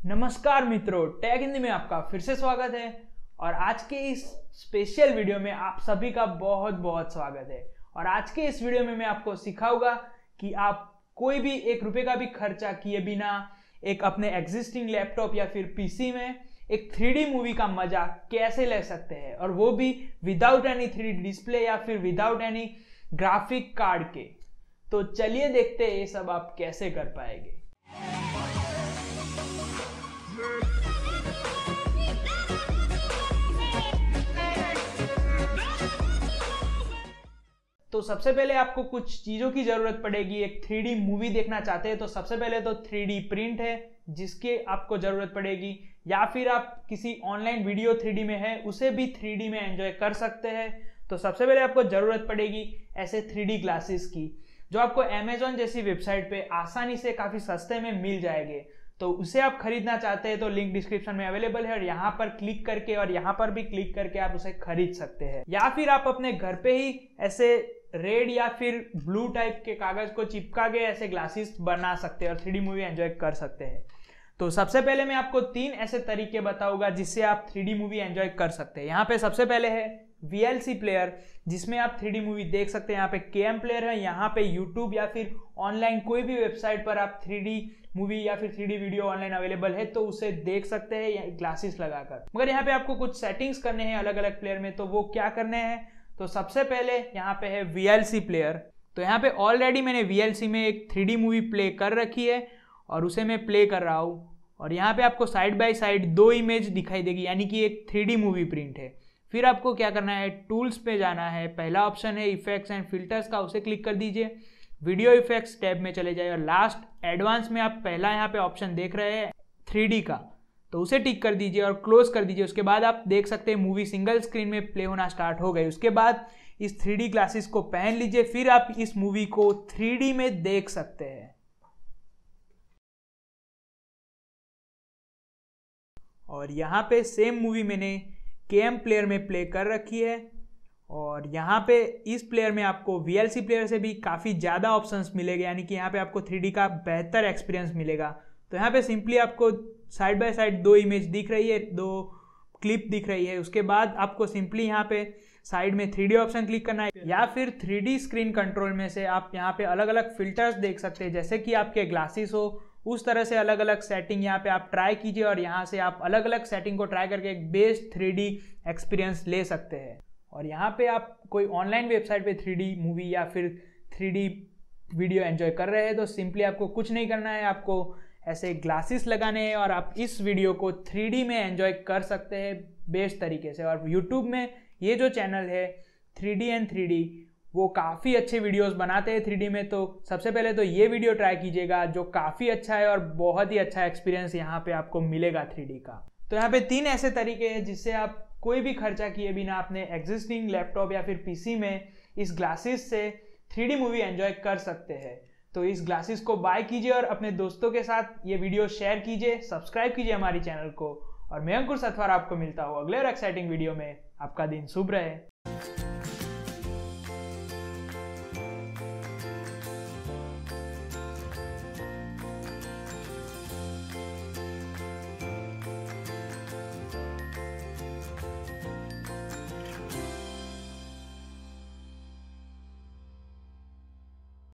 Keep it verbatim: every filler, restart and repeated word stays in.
नमस्कार मित्रों, टेक हिंदी में आपका फिर से स्वागत है। और आज के इस स्पेशल वीडियो में आप सभी का बहुत बहुत स्वागत है। और आज के इस वीडियो में मैं आपको सिखाऊंगा कि आप कोई भी एक रुपए का भी खर्चा किए बिना एक अपने एग्जिस्टिंग लैपटॉप या फिर पीसी में एक थ्री डी मूवी का मजा कैसे ले सकते हैं, और वो भी without any three D display या फिर विदाउट एनी ग्राफिक कार्ड के। तो चलिए देखते हैं ये सब आप कैसे कर पाएंगे। तो सबसे पहले आपको कुछ चीज़ों की ज़रूरत पड़ेगी। एक थ्री डी मूवी देखना चाहते हैं तो सबसे पहले तो थ्री डी प्रिंट है जिसके आपको ज़रूरत पड़ेगी, या फिर आप किसी ऑनलाइन वीडियो थ्री डी में है उसे भी थ्री डी में एंजॉय कर सकते हैं। तो सबसे पहले आपको ज़रूरत पड़ेगी ऐसे थ्री डी ग्लासेस की, जो आपको अमेजोन जैसी वेबसाइट पे आसानी से काफ़ी सस्ते में मिल जाएंगे। तो उसे आप खरीदना चाहते हैं तो लिंक डिस्क्रिप्शन में अवेलेबल है, और यहाँ पर क्लिक करके और यहाँ पर भी क्लिक करके आप उसे खरीद सकते हैं। या फिर आप अपने घर पे ही ऐसे रेड या फिर ब्लू टाइप के कागज को चिपका के ऐसे ग्लासेस बना सकते हैं और थ्री डी मूवी एंजॉय कर सकते हैं। तो सबसे पहले मैं आपको तीन ऐसे तरीके बताऊंगा जिससे आप थ्री डी मूवी एंजॉय कर सकते हैं। यहाँ पे सबसे पहले है वी एल सी प्लेयर, जिसमें आप थ्री डी मूवी देख सकते हैं। यहाँ पे के एम प्लेयर है, यहाँ पे यूट्यूब या फिर ऑनलाइन कोई भी वेबसाइट पर आप थ्री डी मूवी या फिर three D video online available है तो उसे देख सकते हैं ग्लासेस लगाकर। मगर यहाँ पे आपको कुछ सेटिंग्स करने हैं अलग अलग प्लेयर में, तो वो क्या करने हैं। तो सबसे पहले यहाँ पे है वी एल सी प्लेयर। तो यहाँ पे ऑलरेडी मैंने वी एल सी में एक थ्री डी मूवी प्ले कर रखी है और उसे मैं प्ले कर रहा हूँ। और यहाँ पे आपको साइड बाय साइड दो इमेज दिखाई देगी, यानी कि एक थ्री डी मूवी प्रिंट है। फिर आपको क्या करना है, टूल्स पे जाना है। पहला ऑप्शन है इफेक्ट्स एंड फिल्टर्स का, उसे क्लिक कर दीजिए। वीडियो इफेक्ट्स टैब में चले जाइए और लास्ट एडवांस में आप पहला यहाँ पे ऑप्शन देख रहे हैं थ्री डी का, तो उसे टिक कर दीजिए और क्लोज कर दीजिए। उसके बाद आप देख सकते हैं मूवी सिंगल स्क्रीन में प्ले होना स्टार्ट हो गई। उसके बाद इस थ्री डी ग्लासेस को पहन लीजिए, फिर आप इस मूवी को थ्री डी में देख सकते हैं। और यहाँ पे सेम मूवी मैंने के एम प्लेयर में प्ले कर रखी है, और यहाँ पे इस प्लेयर में आपको वी एल सी प्लेयर से भी काफ़ी ज़्यादा ऑप्शंस मिलेंगे, यानी कि यहाँ पे आपको थ्री डी का बेहतर एक्सपीरियंस मिलेगा। तो यहाँ पे सिंपली आपको साइड बाय साइड दो इमेज दिख रही है, दो क्लिप दिख रही है। उसके बाद आपको सिंपली यहाँ पे साइड में थ्री डी ऑप्शन क्लिक करना है, या फिर थ्री डी स्क्रीन कंट्रोल में से आप यहाँ पे अलग अलग फिल्टर्स देख सकते हैं। जैसे कि आपके ग्लासेस हो उस तरह से अलग अलग सेटिंग यहाँ पे आप ट्राई कीजिए, और यहाँ से आप अलग अलग सेटिंग को ट्राई करके एक बेस्ट थ्री डी एक्सपीरियंस ले सकते हैं। और यहाँ पे आप कोई ऑनलाइन वेबसाइट पे थ्री डी मूवी या फिर थ्री डी वीडियो एंजॉय कर रहे हैं तो सिंपली आपको कुछ नहीं करना है, आपको ऐसे ग्लासेस लगाने हैं और आप इस वीडियो को थ्री डी में एंजॉय कर सकते हैं बेस्ट तरीके से। और यूट्यूब में ये जो चैनल है three D and three D, वो काफ़ी अच्छे वीडियोस बनाते हैं थ्री डी में। तो सबसे पहले तो ये वीडियो ट्राई कीजिएगा जो काफ़ी अच्छा है और बहुत ही अच्छा एक्सपीरियंस यहाँ पे आपको मिलेगा थ्री डी का। तो यहाँ पे तीन ऐसे तरीके हैं जिससे आप कोई भी खर्चा किए बिना अपने एग्जिस्टिंग लैपटॉप या फिर पीसी में इस ग्लासेस से थ्री डी मूवी एंजॉय कर सकते हैं। तो इस ग्लासेस को बाय कीजिए और अपने दोस्तों के साथ ये वीडियो शेयर कीजिए, सब्सक्राइब कीजिए हमारी चैनल को। और मैं अंकुर सतवार आपको मिलता हूँ अगले और एक्साइटिंग वीडियो में। आपका दिन शुभ रहे।